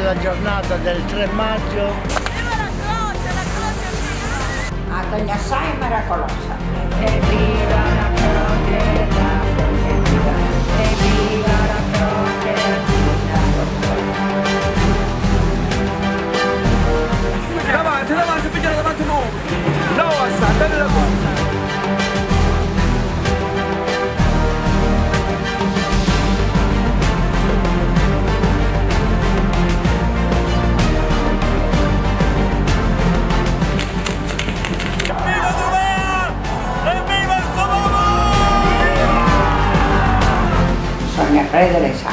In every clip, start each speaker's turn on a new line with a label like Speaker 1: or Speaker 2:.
Speaker 1: la giornata del 3 maggio.
Speaker 2: Viva la croce viva!
Speaker 3: A Togna assai miracolosa.
Speaker 4: Evviva la croce, viva! Evviva la croce,
Speaker 5: Davanti, davanti, pigliare davanti nuovo! No, date la cosa!
Speaker 3: Bisogna credere sa.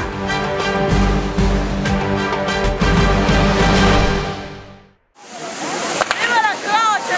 Speaker 2: Viva la croce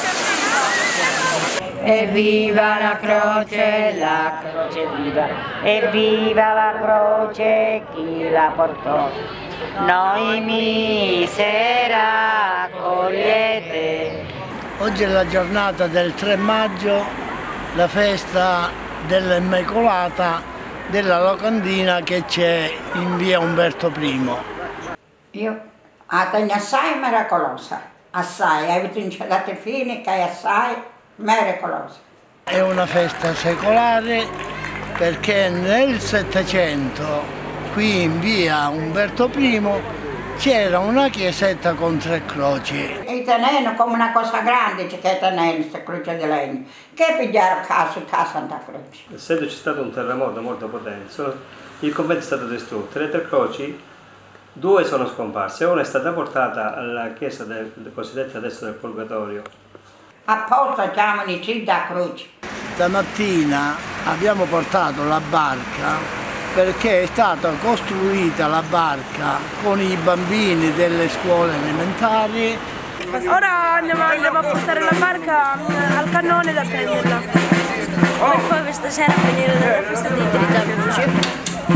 Speaker 2: viva!
Speaker 4: Evviva la croce viva! Evviva la croce, chi la portò? Noi misera accogliete.
Speaker 1: Oggi è la giornata del 3 maggio, la festa dell'Immacolata della locandina che c'è in via Umberto I.
Speaker 3: Io a Togna assai miracolosa. Assai, avete dato fine che è assai miracolosa.
Speaker 1: È una festa secolare perché nel Settecento, qui in via Umberto I, c'era una chiesetta con 3 croci.
Speaker 3: E tenendo come una cosa grande che tenendo questa croce di legno. Che pigliare a Santa Croce?
Speaker 6: Essendoci stato un terremoto molto potente, il convento è stato distrutto. Le 3 croci, 2 sono scomparse, una è stata portata alla chiesa cosiddetta adesso del Purgatorio.
Speaker 3: Apposta chiamano i cibi da croce.
Speaker 1: Stamattina abbiamo portato la barca perché è stata costruita la barca con i bambini delle scuole elementari.
Speaker 2: Ora andiamo a portare la barca al cannone da prenderla. Per poi questa sera venire nella festa di Trita Croce.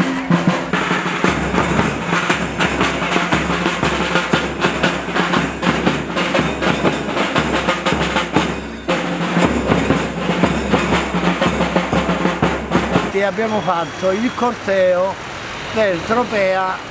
Speaker 1: Abbiamo fatto il corteo per Tropea.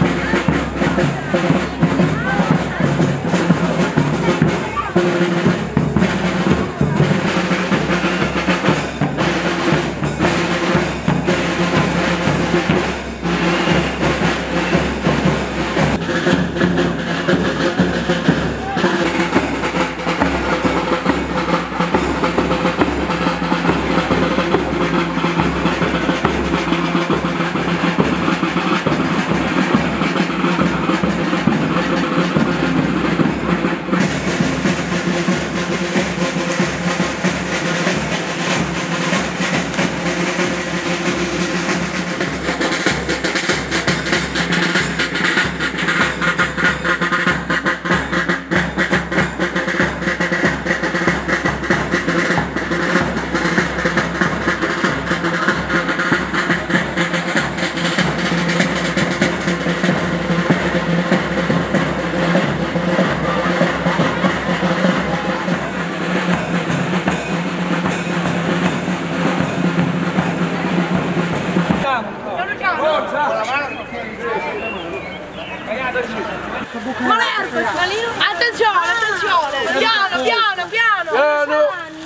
Speaker 2: Attenzione, attenzione! Piano, piano, piano!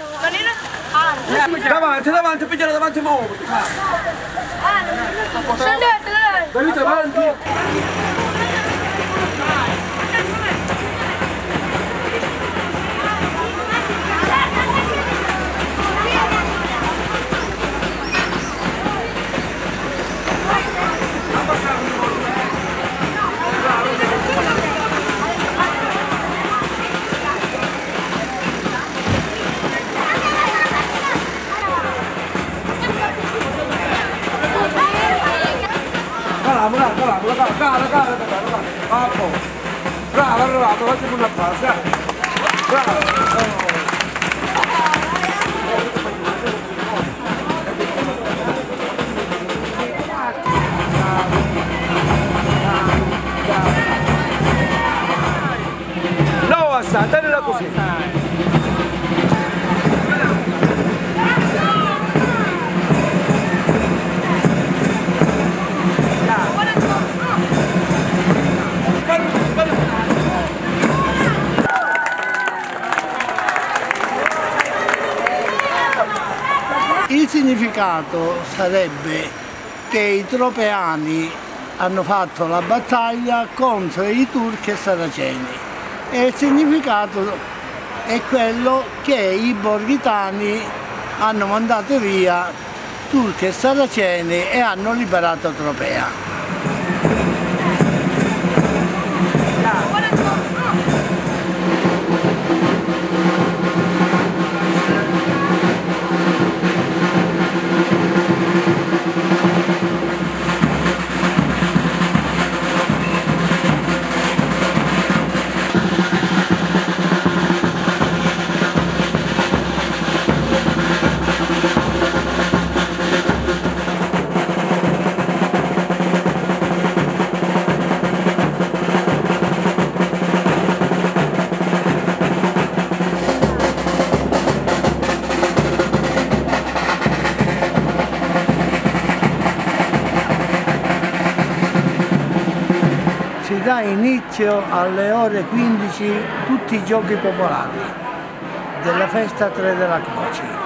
Speaker 5: Davanti, davanti, pigliare davanti nuovo!
Speaker 2: Scendete, dai!
Speaker 5: Venite avanti! Brava, facciamo una pausa. Brava. No, assai, tenila così. Guarda.
Speaker 1: significato sarebbe che i tropeani hanno fatto la battaglia contro i turchi e saraceni e il significato è quello che i borghitani hanno mandato via turchi e saraceni e hanno liberato Tropea. Si dà inizio alle ore 15 tutti i giochi popolari della festa 3 della Croce.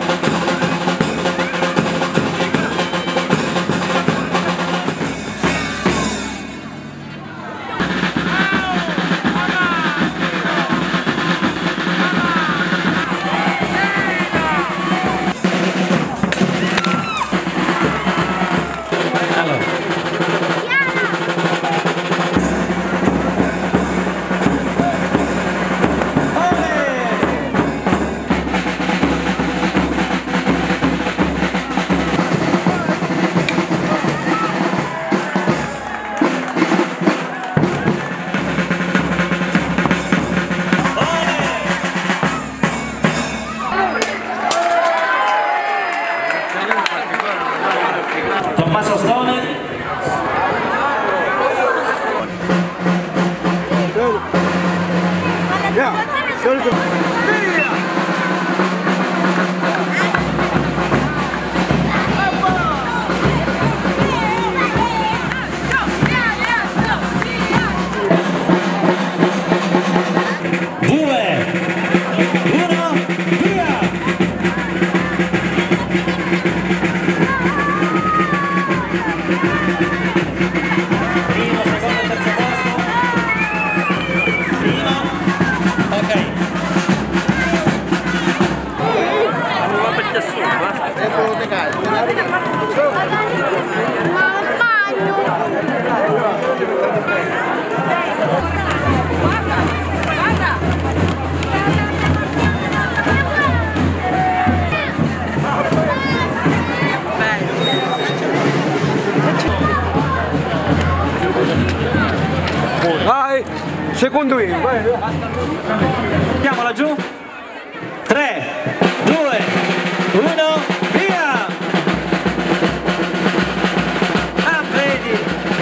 Speaker 7: Tommaso Stone.
Speaker 5: Vai, secondo io, vai.
Speaker 7: Andiamo laggiù. 3, 2, 1, via! Ah, vedi!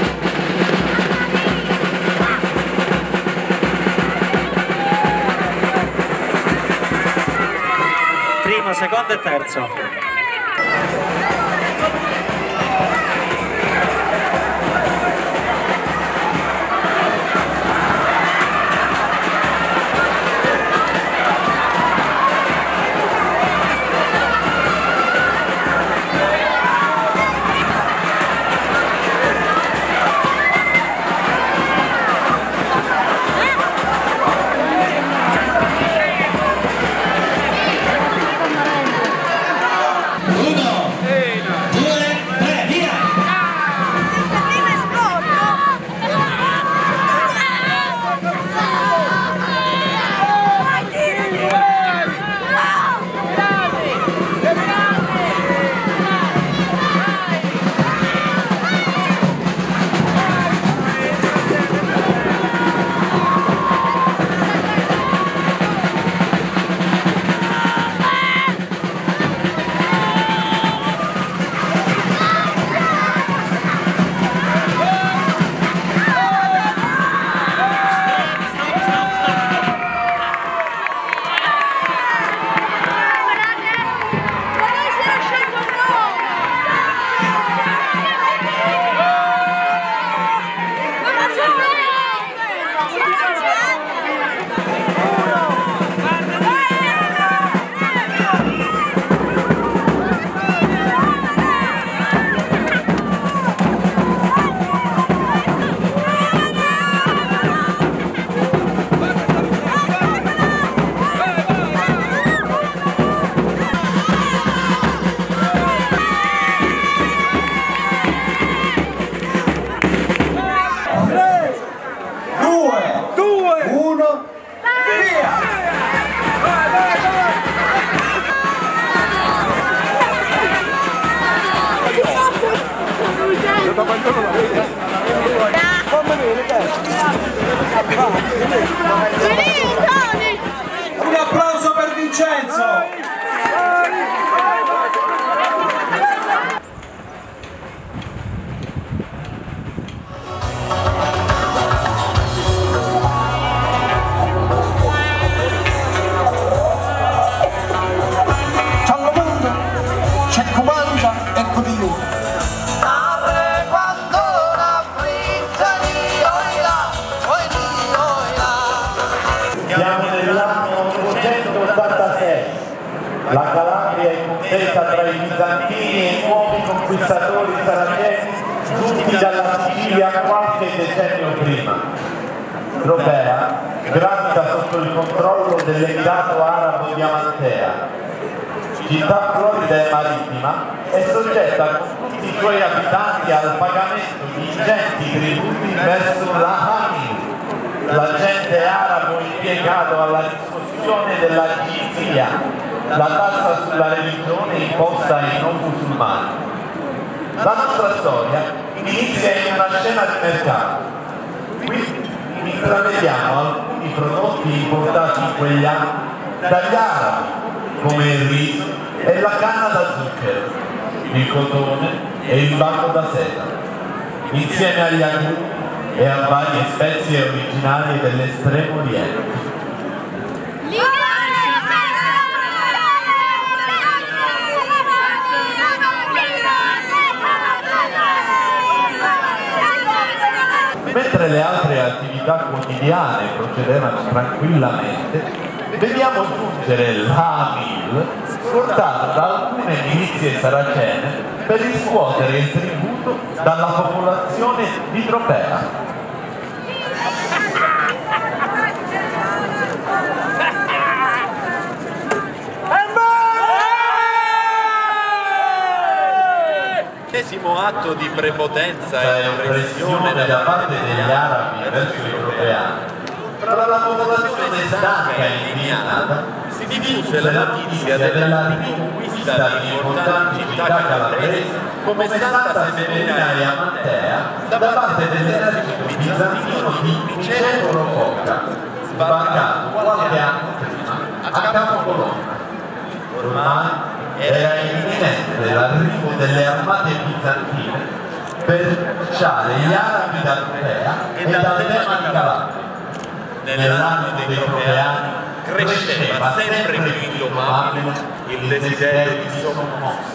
Speaker 7: Primo, secondo e terzo.
Speaker 5: Un applauso per Vincenzo!
Speaker 8: Siamo nell'anno 886, la Calabria è contesa tra i bizantini e i nuovi conquistatori saraceni giunti dalla Sicilia qualche decennio prima. Tropea gravita sotto il controllo dell'Emirato Arabo di Amantea. Città florida e marittima, è soggetta con tutti i suoi abitanti al pagamento di ingenti tributi verso la Hamil, l'agente arabo impiegato alla riscossione della jizya, la tassa sulla religione imposta ai non musulmani. La nostra storia inizia in una scena di mercato. Qui intravediamo alcuni prodotti importati in quegli anni dagli arabi, come il riso e la canna da zucchero, il cotone e il bacco da seta, insieme agli agrumi e a varie spezie originarie dell'estremo oriente. Mentre le altre attività quotidiane procedevano tranquillamente, vediamo giungere l'Amil, scortata da alcune milizie saracene per riscuotere il tributo dalla popolazione di Tropea.
Speaker 9: L'ennesimo atto di prepotenza e
Speaker 8: oppressione da parte degli arabi verso i tropeani. Tra la popolazione stanca e indignata si diffuse la notizia della riconquista di importanti città calabresi come Santa Severina e Amantea da parte dell'esercito bizantino di Niceforo Foca, sbarcato qualche anno prima a Capocolonna. Ormai era imminente l'arrivo delle armate bizantine per cacciare gli arabi da Tropea e dal tema di Calabria. Nell'anno dei tropeani cresceva sempre più indomabile il desiderio di sommossa.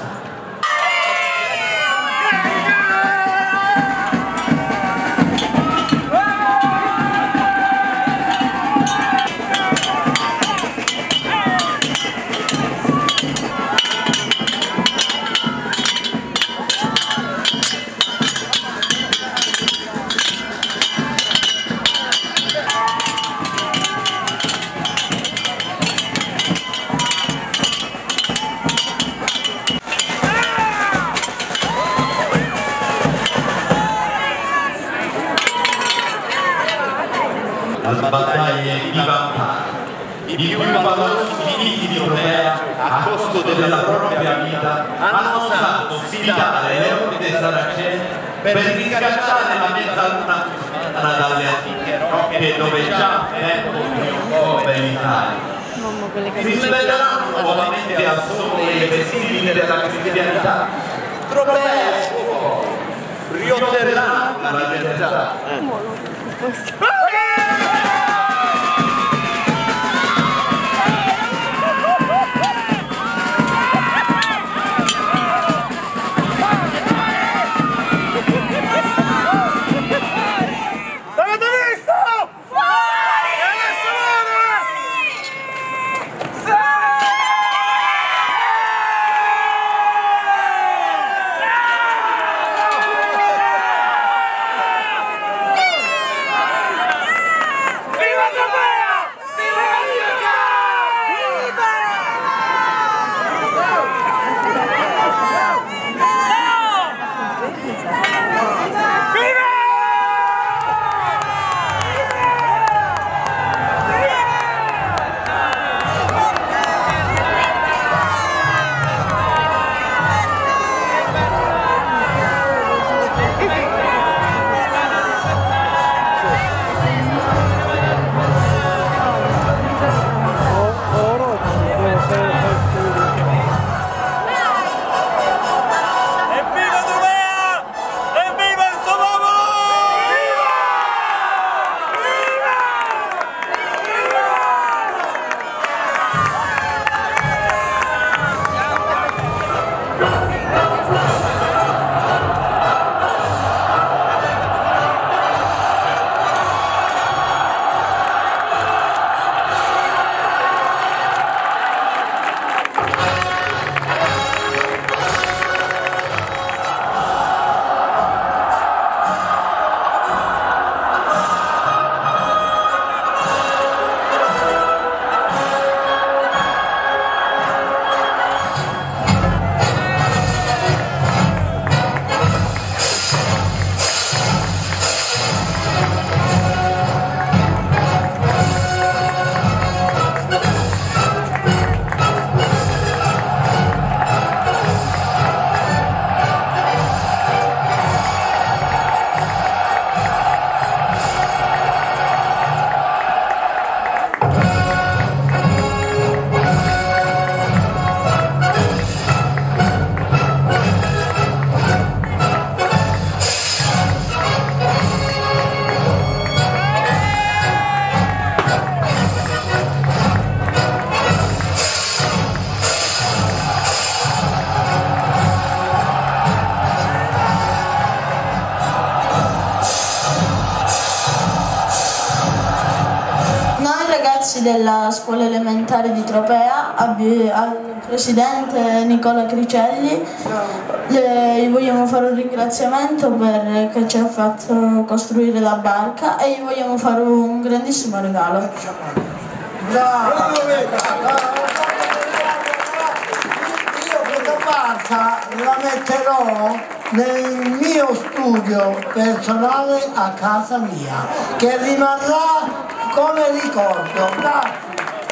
Speaker 8: Le battaglie divampate, i più valorosi finiti di Tropea a costo della propria vita hanno osato sfidare le orde saracene per riscacciare la mezzaluna musulmana dalle antiche rocche dove già tempo trionfò l'Italia. Si sveglieranno nuovamente al sole i vestiggi della cristianità. Tropea e suo popolo riotterranno la libertà.
Speaker 2: della scuola elementare di Tropea, al presidente Nicola Cricelli. Gli vogliamo fare un ringraziamento perché ci ha fatto costruire la barca e gli vogliamo fare un grandissimo regalo.
Speaker 1: Bravo! Io questa barca la metterò nel mio studio personale a casa mia, che rimarrà come ricordo. Bravo.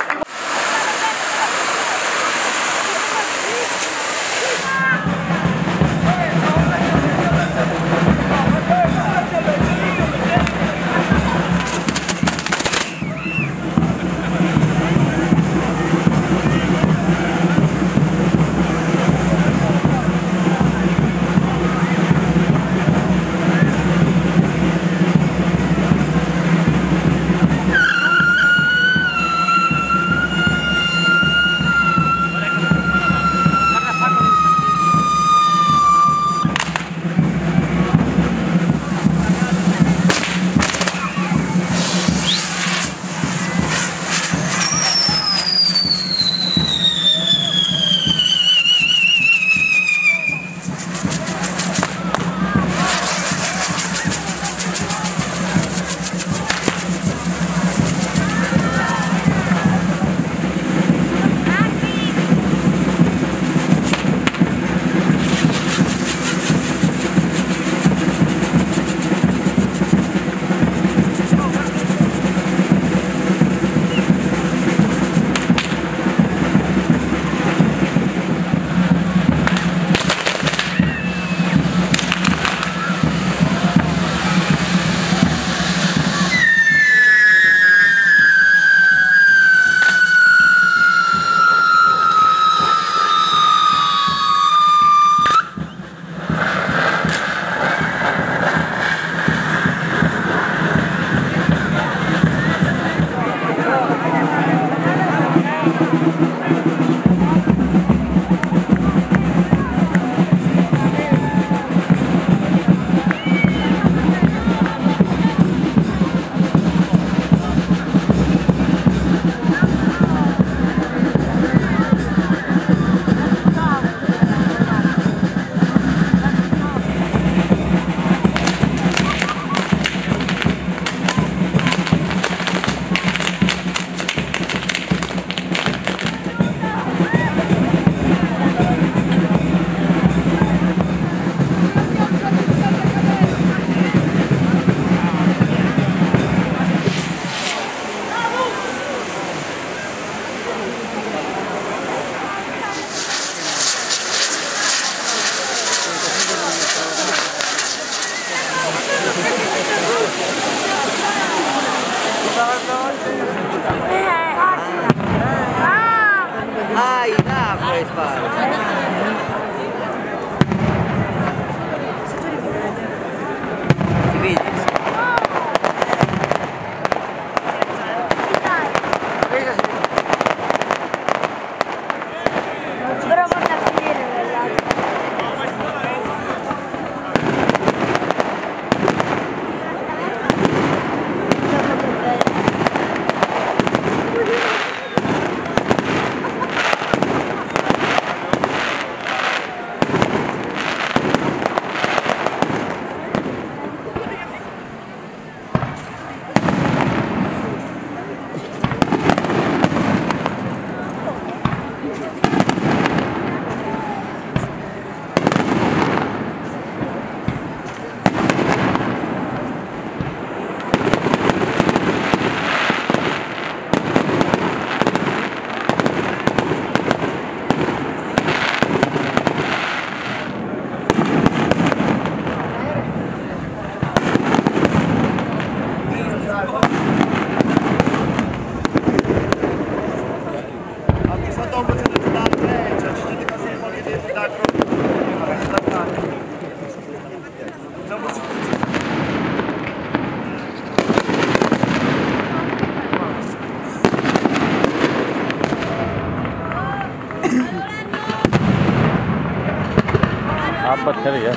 Speaker 10: batteria.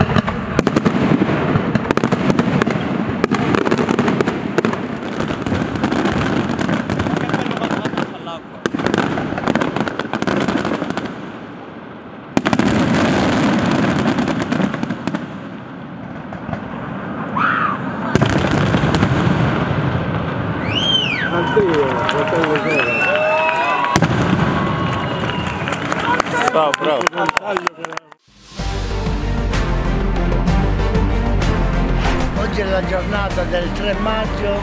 Speaker 10: Bravo, bravo.
Speaker 1: Oggi è la giornata del 3 maggio.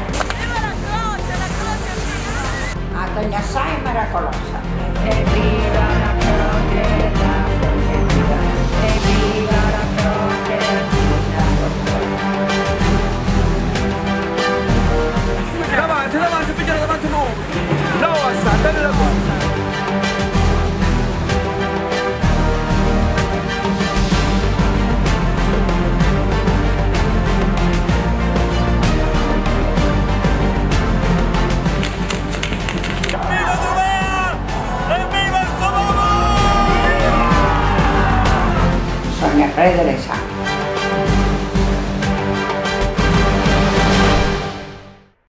Speaker 3: A Cagnassai è miracolosa.
Speaker 4: Evviva la croce, la croce viva, evviva la croce, la croce.
Speaker 5: Davanti, davanti, pigliare davanti nuovo. No, assai, bene la cosa.
Speaker 3: Bisogna credere, sa.